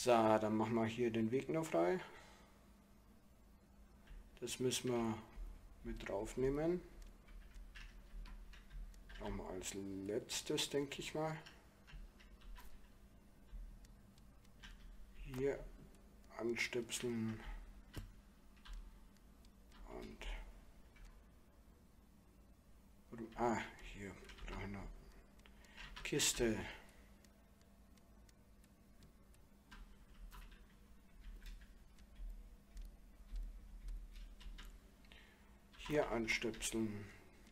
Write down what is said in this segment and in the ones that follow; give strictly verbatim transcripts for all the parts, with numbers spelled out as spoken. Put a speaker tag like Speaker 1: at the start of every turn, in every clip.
Speaker 1: So, dann machen wir hier den Weg noch frei. Das müssen wir mit draufnehmen. Haben wir als letztes, denke ich mal. Hier anstöpseln. Und ah, hier brauchen wir Kiste. Hier anstöpseln.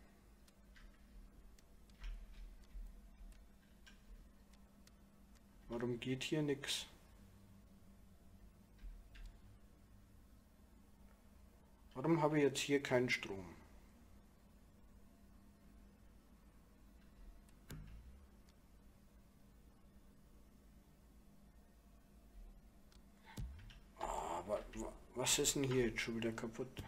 Speaker 1: Warum geht hier nichts? Warum habe ich jetzt hier keinen Strom? Ah, wa, wa, was ist denn hier jetzt schon wieder kaputt?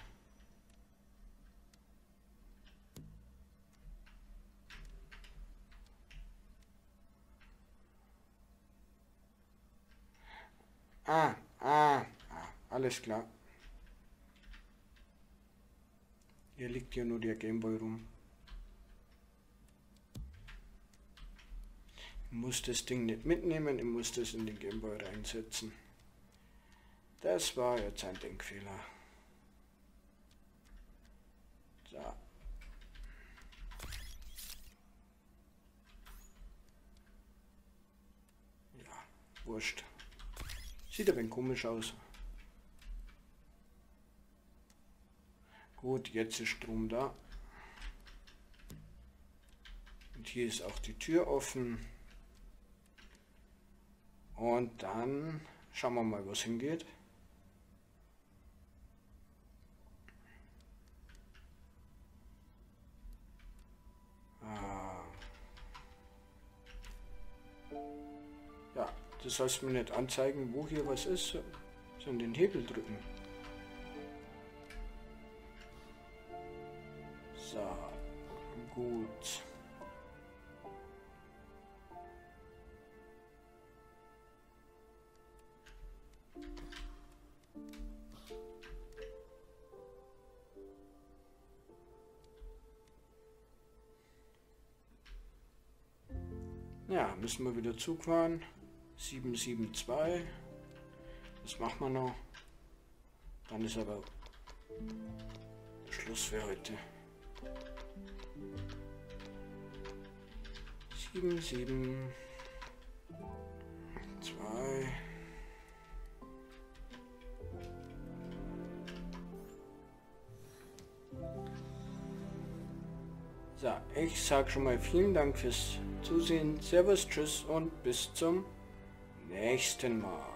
Speaker 1: Ah, ah, ah, alles klar. Hier liegt ja nur der Gameboy rum. Ich muss das Ding nicht mitnehmen, ich muss das in den Gameboy reinsetzen. Das war jetzt ein Denkfehler. So. Ja, wurscht. Sieht ein wenig komisch aus. Gut, jetzt ist Strom da. Und hier ist auch die Tür offen. Und dann schauen wir mal, was hingeht. Ah. Ja, das heißt mir nicht anzeigen, wo hier was ist, sondern den Hebel drücken. So, gut. Ja, müssen wir wieder Zug fahren. sieben sieben zwei. Das machen wir noch. Dann ist aber Schluss für heute. sieben sieben zwei. So, ich sage schon mal vielen Dank fürs Zusehen. Servus, tschüss und bis zum nächsten Mal.